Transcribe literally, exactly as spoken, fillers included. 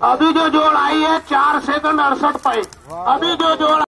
अभी जो जोड़ आई है चार सेकंड अड़सठ पाई। अभी जो जोड़